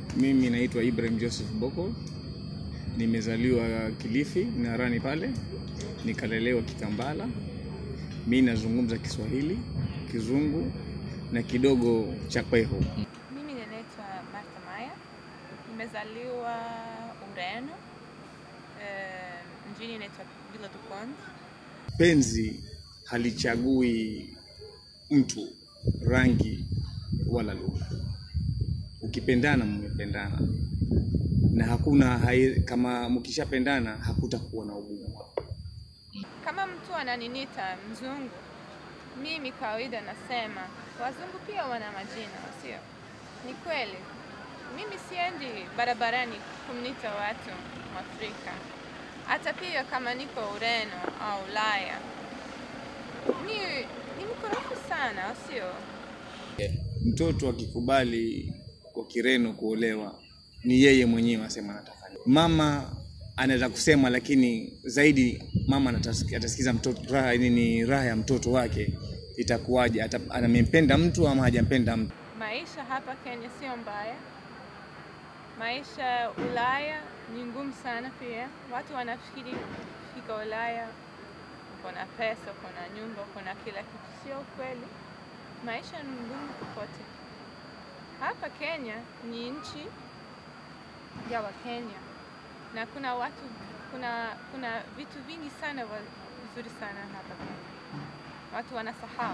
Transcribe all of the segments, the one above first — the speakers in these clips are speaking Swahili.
Mimi naitwa Ibrahim Joseph Boko. Nimezaliwa Kilifi, Narani pale. Nikalelewa Kitambala. Mimi nazungumza Kiswahili, Kizungu na kidogo cha Kweho. Mimi naitwa Martha Maya. Nimezaliwa Ureno. Mjini naitwa Vila do Conde. Penzi halichagui mtu, rangi wala lugha. Ukipendana mmependana. Na hakuna kama mkishapendana hakutakuwa na ugumu. Kama mtu ananiita mzungu, mimi kawaida nasema wazungu pia wana majina, sio? Ni kweli. Mimi siendi barabarani kumnita watu Mwafrika. Hata pia kama niko Ureno au Ulaya. Ni mkorofi sana, sio? Mtoto akikubali kwa Kireno kuolewa ni yeye mwenyewe asema anataka. Mama anaweza kusema, lakini zaidi mama atasikiza mtoto raha ya mtoto wake itakuwaje, anamempenda mtu ama hajampenda mtu. Maisha hapa Kenya sio mbaya. Maisha Ulaya ni ngumu sana pia. Watu wanafikiri fika Ulaya kuna pesa, kuna nyumba, kuna kila kitu. Sio kweli. Maisha ni ngumu popote. Hapa Kenya ni nchi ya Wakenya. Na kuna vitu vingi sana vizuri sana hapa Kenya. Watu wanasahau.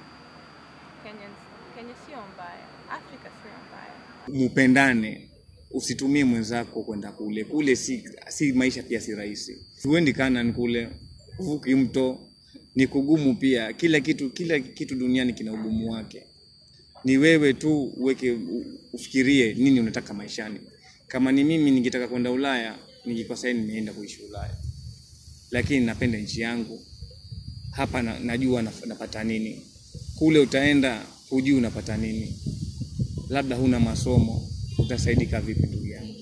Kenya sio mbaya. Afrika sio mbaya. Mupendane. Usitumie mwenzako kwenda kule. Kule si maisha pia si rahisi. Uendi Canaan kule, uvuki mto, ni kugumu pia. Kila kitu duniani kina ugumu wake. Ni wewe tu ufikirie nini unataka maishani. Kama ni mimi ningetaka kwenda Ulaya, ningekuwa nimeenda kuishi Ulaya. Lakini napenda nchi yangu. Hapa najua napata nini. Kule utaenda hujui unapata nini. Labda huna masomo, utasaidika vipi ndugu yangu?